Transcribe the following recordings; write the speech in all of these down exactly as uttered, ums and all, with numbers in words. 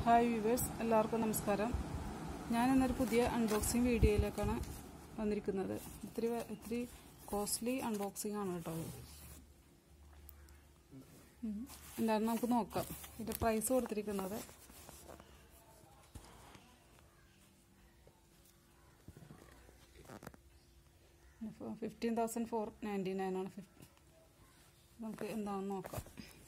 Hi viewers, എല്ലാവർക്കും നമസ്കാരം. ഞാൻ ഇന്നൊരു പുതിയ അൺബോക്സിങ് വീഡിയോയിലേക്കാണ് വന്നിരിക്കുന്നത്. ഇത്തിരി ഇത്തിരി കോസ്റ്റ്ലി അൺബോക്സിങ് ആണ് കേട്ടോ. എന്തായാലും നമുക്ക് നോക്കാം. ഇതിൻ്റെ പ്രൈസ് കൊടുത്തിരിക്കുന്നത് fifteen thousand four ninety nine ആണ്. നമുക്ക് എന്താണെന്ന് നോക്കാം.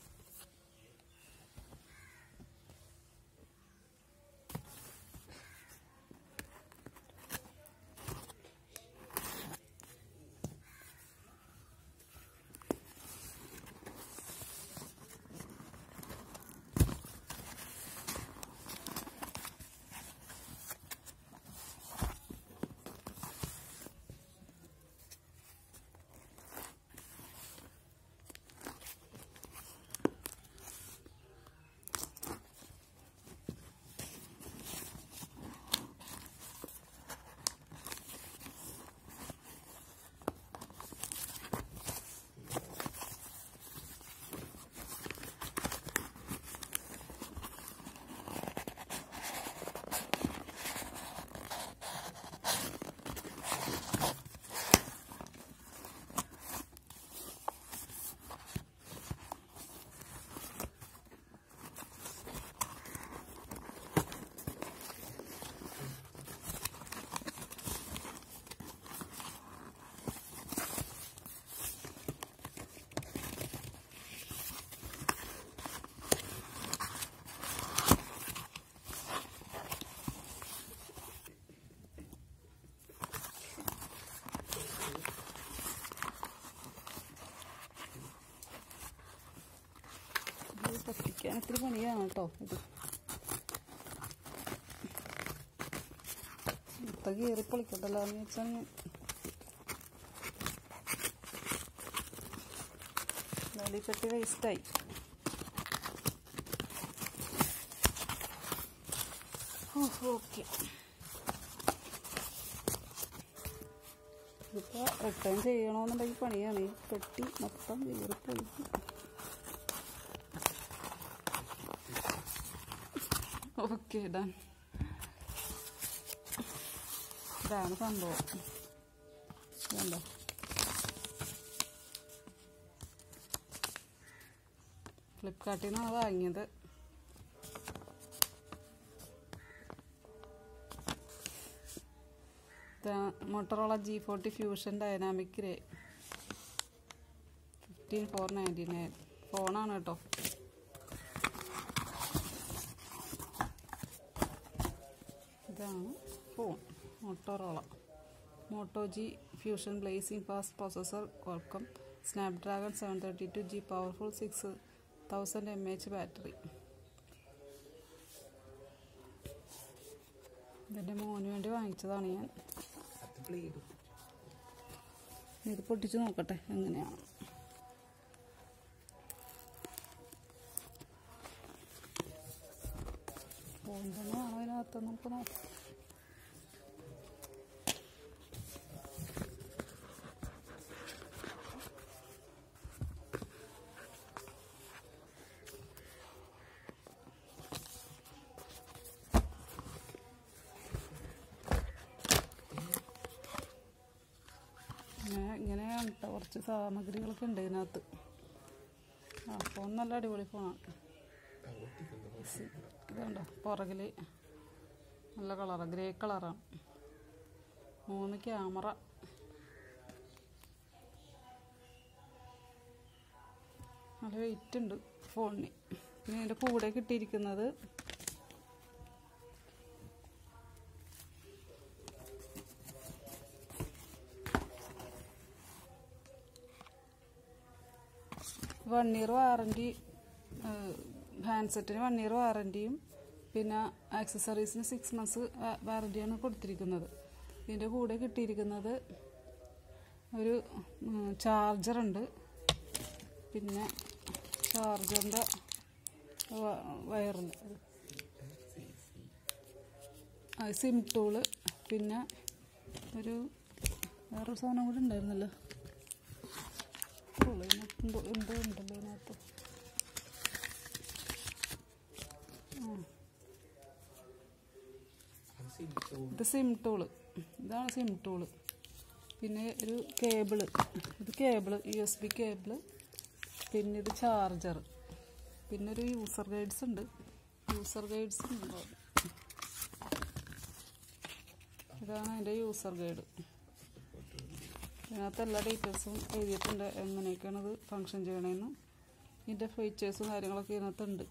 കത്തിക്കാൻ ഇത്തിരി പണിയാണ് കേട്ടോ. ഇത് ഇത്ത കീറി പൊളിക്കട്ടല്ലോ എന്ന് വെച്ചാൽ ചട്ടി വേസ്റ്റായി. ഓക്കെ, ഇതിപ്പോൾ റിട്ടേൺ ചെയ്യണമെന്നുണ്ടെങ്കിൽ പണിയാണ്. ഈ പെട്ടി മൊത്തം കീറി പൊളിക്കും. Okay, done. ഇതാണ് സംഭവം. വേണ്ട, ഫ്ലിപ്കാർട്ടിൽ നിന്നാണ് വാങ്ങിയത്. Motorola G forty fusion dynamic ray fifteen four ninety nine ഫോണാണ് കേട്ടോ. ഇതാണ് phone. Motorola moto G fusion blazing fast processor, Qualcomm Snapdragon seven thirty two G powerful six thousand M H battery. ഇതിൻ്റെ മോന് വേണ്ടി വാങ്ങിച്ചതാണ് ഞാൻ. ഇത് പൊട്ടിച്ച് നോക്കട്ടെ എങ്ങനെയാണ്. ഫോൺ തന്നെയാണോ അതിനകത്ത് നമുക്ക് നോക്കാം. ഇങ്ങനെയാണ് കേട്ടോ. കുറച്ച് സാമഗ്രികളൊക്കെ ഉണ്ട് ഇതിനകത്ത്. ആ ഫോൺ നല്ല അടിപൊളി ഫോണാണ്. ഇതുണ്ടോ പുറകിൽ നല്ല കളറാണ്, ഗ്രേ കളറാണ്. മൂന്ന് ക്യാമറ, നല്ല വെയിറ്റ് ഉണ്ട് ഫോണിന്. പിന്നെ ഇതിൻ്റെ കൂടെ കിട്ടിയിരിക്കുന്നത് വൺ ഇയർ വാറൻറ്റി, ഹാൻഡ്സെറ്റിന് വൺ ഇയർ വാറൻറ്റിയും പിന്നെ ആക്സസറീസിന് സിക്സ് മന്ത്സ് വാറൻറ്റിയാണ് കൊടുത്തിരിക്കുന്നത്. ഇതിൻ്റെ കൂടെ കിട്ടിയിരിക്കുന്നത് ഒരു ചാർജറുണ്ട്. പിന്നെ ചാർജറിൻ്റെ വയറുണ്ട്, സിം ടൂള്, പിന്നെ ഒരു വേറൊരു സാധനം കൂടി ഉണ്ടായിരുന്നല്ലോ. എന്തോ ഉണ്ടല്ലോ ഇതിനകത്ത്. ഇത് സിം ടൂള്, ഇതാണ് സിം ടൂള്. പിന്നെ ഒരു കേബിള്, ഇത് cable U S B cable. പിന്നെ ഇത് ചാർജർ. പിന്നെ ഒരു യൂസർ ഗൈഡ്സ് ഉണ്ട്, യൂസർ ഗൈഡ്സ് ഉണ്ട്. ഇതാണ് അതിൻ്റെ യൂസർ ഗൈഡ്. ഇതിനകത്ത് എല്ലാ ഡീറ്റെയിൽസും എഴുതിയിട്ടുണ്ട്, എങ്ങനെയൊക്കെയാണ് ഇത് ഫങ്ഷൻ ചെയ്യണമെന്ന്. ഇതിൻ്റെ ഫീച്ചേഴ്സും കാര്യങ്ങളൊക്കെ ഇതിനകത്തുണ്ട്.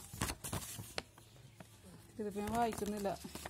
ഇതിപ്പോൾ ഞാൻ വായിക്കുന്നില്ല.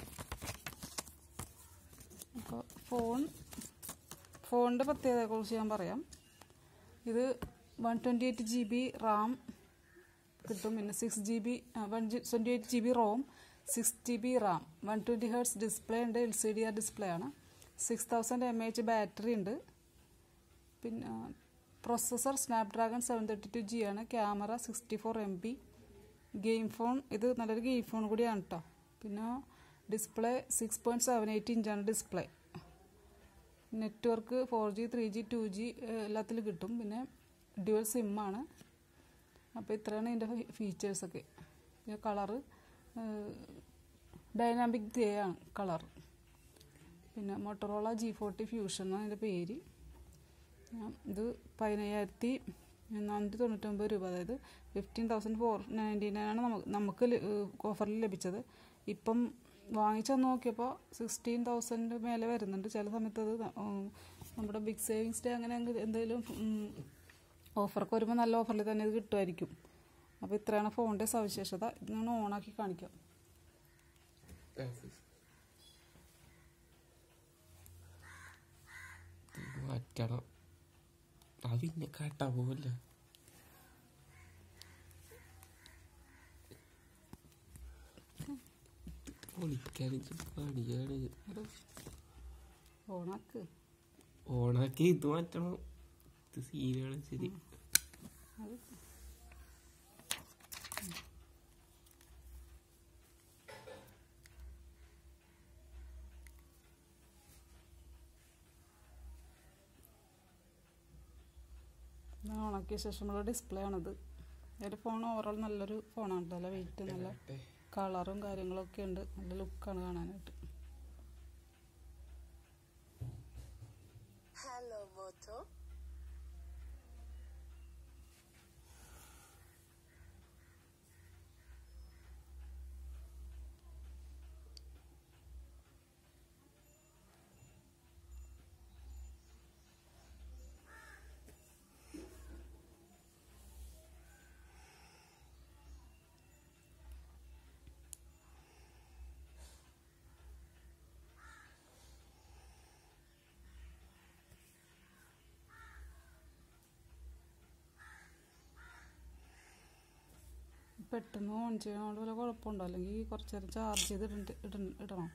അപ്പോൾ ഫോൺ ഫോണിൻ്റെ പ്രത്യേകതയെക്കുറിച്ച് ഞാൻ പറയാം. ഇത് one twenty eight G B RAM കിട്ടും. പിന്നെ six G B one twenty eight G B ROM, six G B RAM, one twenty hertz display ഉണ്ട്. L C D R display ആണ്. Six thousand M H battery ഉണ്ട്. പിന്നെ processor Snapdragon seven thirty two G ആണ്. Camera sixty four M B. Game phone, ഇത് നല്ലൊരു game phone കൂടിയാണ് കേട്ടോ. പിന്നെ display six point seven eight ഇഞ്ചാണ് display. Network four G three G two G എല്ലാത്തിലും കിട്ടും. പിന്നെ ഡ്യുവൽ സിമ്മാണ്. അപ്പോൾ ഇത്രയാണ് ഇതിൻ്റെ ഫീച്ചേഴ്സൊക്കെ. പിന്നെ കളറ് ഡൈനാമിക് ഗ്രേ ആണ് കളർ. പിന്നെ മോട്ടോറോള ജി ഫോർട്ടി ഫ്യൂഷൻ എന്നാണ് അതിൻ്റെ പേര്. ഇത് പതിനയ്യായിരത്തി നാനൂറ്റി തൊണ്ണൂറ്റൊമ്പത് രൂപ, അതായത് fifteen thousand four ninety nine ആണ് നമുക്ക് നമുക്ക് ഓഫറിൽ ലഭിച്ചത്. ഇപ്പം വാങ്ങിച്ചെന്ന് നോക്കിയപ്പോൾ സിക്സ്റ്റീൻ തൗസൻഡ് മേലെ വരുന്നുണ്ട്. ചില സമയത്ത് അത് നമ്മുടെ ബിഗ് സേവിങ്സ് ഡേ അങ്ങനെ എന്തെങ്കിലും ഓഫറൊക്കെ വരുമ്പോൾ നല്ല ഓഫറിൽ തന്നെ ഇത് കിട്ടുമായിരിക്കും. അപ്പോൾ ഇത്രയാണ് ഫോണിൻ്റെ സവിശേഷത. ഇത് ഞാൻ ഓണാക്കി കാണിക്കാം. പിന്നെ കാട്ടാ പോവല്ല. പണിയാണ്. ഓണാക്ക് ഓണാക്കി ഇത് മാറ്റണം. ഇത് സീനാണ്. ശരി, ഓണാക്കിയ ശേഷമുള്ള ഡിസ്പ്ലേ ആണിത്. എൻ്റെ ഫോൺ ഓവറോൾ നല്ലൊരു ഫോണാണ് കേട്ടോ. നല്ല വെയിറ്റ്, നല്ല കളറും കാര്യങ്ങളൊക്കെ ഉണ്ട്. നല്ല ലുക്കാണ് കാണാനായിട്ട്. Hello moto. പെട്ടെന്ന് ഓൺ ചെയ്യണോണ്ട് വല്ല കുഴപ്പമുണ്ടോ? അല്ലെങ്കിൽ കുറച്ച് നേരം ചാർജ് ചെയ്ത് ഇടണം.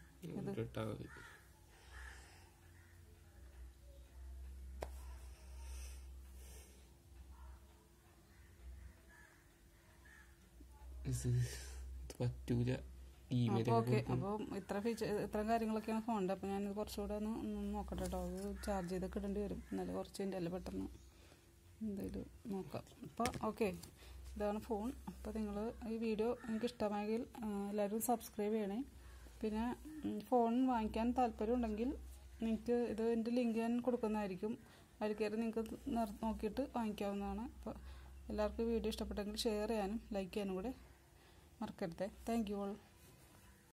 പറ്റൂല. ഓക്കെ, അപ്പോൾ ഇത്ര ഫീച്ചർ ഇത്രയും കാര്യങ്ങളൊക്കെയാണ് ഫോണിൻ്റെ. അപ്പോൾ ഞാനിത് കുറച്ചുകൂടെ ഒന്ന് നോക്കട്ടെ കേട്ടോ. അത് ചാർജ് ചെയ്തൊക്കെ ഇടേണ്ടി വരും. എന്നാലും കുറച്ച് എൻ്റെ അല്ല പെട്ടെന്ന് എന്തെങ്കിലും നോക്കാം. അപ്പോൾ ഓക്കെ, ഇതാണ് ഫോൺ. അപ്പോൾ നിങ്ങൾ ഈ വീഡിയോ നിങ്ങൾക്ക് ഇഷ്ടമായെങ്കിൽ എല്ലാവരും സബ്സ്ക്രൈബ് ചെയ്യണേ. പിന്നെ ഫോൺ വാങ്ങിക്കാൻ താല്പര്യം ഉണ്ടെങ്കിൽ നിങ്ങൾക്ക് ഇത് എൻ്റെ ലിങ്ക് ഞാൻ കൊടുക്കുന്നതായിരിക്കും. അതിൽ കയറി നിങ്ങൾക്ക് നോക്കിയിട്ട് വാങ്ങിക്കാവുന്നതാണ്. അപ്പോൾ എല്ലാവർക്കും വീഡിയോ ഇഷ്ടപ്പെട്ടെങ്കിൽ ഷെയർ ചെയ്യാനും ലൈക്ക് ചെയ്യാനും കൂടെ മറക്കരുത്. Thank you all.